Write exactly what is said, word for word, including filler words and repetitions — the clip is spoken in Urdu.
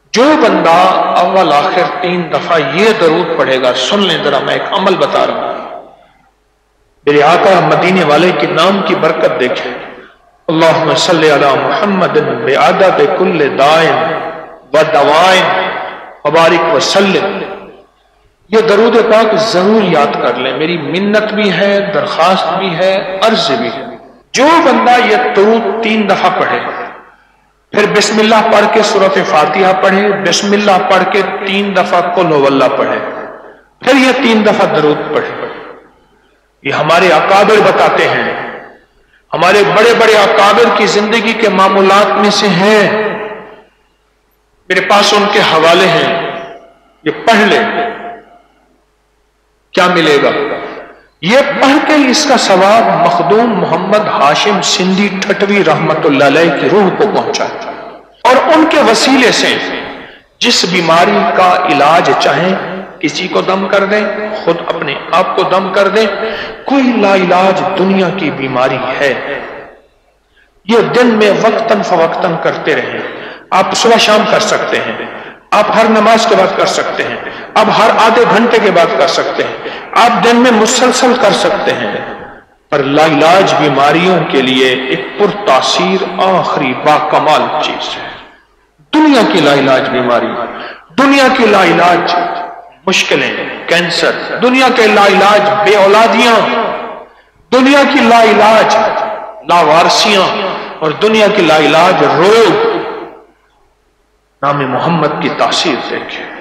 جو بندہ اول آخر تین دفعہ یہ درود پڑھے گا، سن لیں ذرا، میں ایک عمل بتا رہا ہوں، میرے آقا مدینے والے کے نام کی برکت دیکھیں، اللہم صلی علی محمد بعدد کل دائن و دوائن وبارک وسلم. یہ درود پاک ضرور یاد کر لیں، میری منت بھی ہے، درخواست بھی ہے، عرض بھی ہے. جو بندہ یہ درود تین دفعہ پڑھے، پھر بسم اللہ پڑھ کے سورۃ فاتحہ پڑھے، بسم اللہ پڑھ کے تین دفعہ قل هو اللہ پڑھے، پھر یہ تین دفعہ درود پڑھے. یہ ہمارے اکابر بتاتے ہیں، ہمارے بڑے بڑے اکابر کی زندگی کے معمولات میں سے ہیں، میرے پاس ان کے حوالے ہیں، یہ پڑھ لے کیا ملے گا. یہ پڑھ کے اس کا ثواب مخدوم محمد ہاشم سندھی ٹھٹوی رحمت اللہ علیہ کی روح کو پہنچا، اور ان کے وسیلے سے جس بیماری کا علاج چاہیں، کسی کو دم کر دیں، خود اپنے آپ کو دم کر دیں. کوئی لا علاج دنیا کی بیماری ہے، یہ دن میں وقتاً فوقتاً کرتے رہیں. آپ صبح شام کر سکتے ہیں، آپ ہر نماز کے بعد کر سکتے ہیں، آپ ہر آدھے گھنٹے کے بعد کر سکتے ہیں، آپ دن میں مسلسل کر سکتے ہیں. پر لا علاج بیماریوں کے لیے ایک پر تاثیر آخری با کمال چیز ہے. دنیا کی لا علاج بیماری، دنیا کی لا علاج مشکلیں، کینسر، دنیا کے لا علاج بے اولادیاں، دنیا کی لا علاج لاوارسیاں، اور دنیا کی لا علاج روگ. نام محمد کی تاثیر دیکھیں.